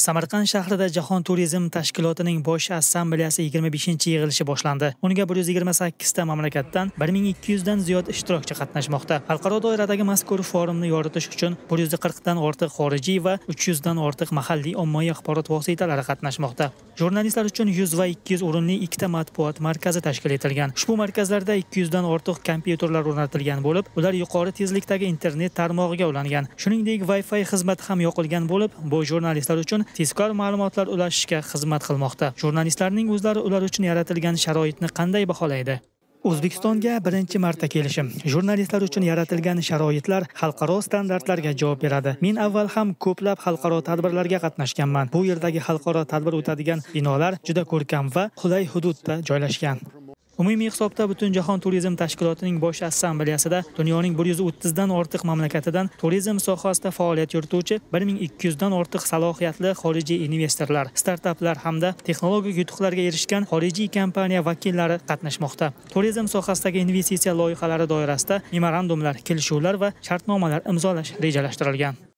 Samarqand shahrida Jahon turizm tashkilotining bosh assambleyasi 25-yig'ilishi boshlandi. Unga 128 ta mamlakatdan 1200 dan ziyod ishtirokchi qatnashmoqda. Xalqaro doiradagi mazkur forumni yoritish uchun 140 dan ortiq xorijiy va 300 dan ortiq mahalliy ommaviy axborot vositalari qatnashmoqda. Jurnalistlar uchun 100 va 200 o'rinli ikkita matbuot markazi tashkil etilgan. Ushbu markazlarda 200 dan ortiq kompyuterlar o'rnatilgan bo'lib, ular yuqori tezlikdagi internet tarmog'iga ulangan. Shuningdek, Wi-Fi xizmati ham yoqilgan bo'lib, bu jurnalistlar uchun tezkor ma'lumotlar ulashishga xizmat qilmoqda. Jurnalistlarning o'zlari ular uchun yaratilgan sharoitni qanday baholaydi? O'zbekistonga birinchi marta kelishim. Jurnalistlar uchun yaratilgan sharoitlar xalqaro standartlarga javob beradi. Men avval ham ko'plab xalqaro tadbirlarga qatnashganman. Bu yerdagi xalqaro tadbir o'tadigan binolar juda ko'rkam va qulay hududda joylashgan. Umumiy hisobda butun jahon turizm tashkilotining bosh assambleyasida dunyoning 130 dan ortiq mamlakatidan turizm sohasida faoliyat yurituvchi 1200 dan ortiq salohiyatli xorijiy investorlar, startaplar hamda texnologik yutuqlarga erishgan xorijiy kompaniya vakillari qatnashmoqda. Turizm sohasidagi investitsiya loyihalari doirasida memorandumlar, kelishuvlar va shartnomalar imzolash rejalashtirilgan.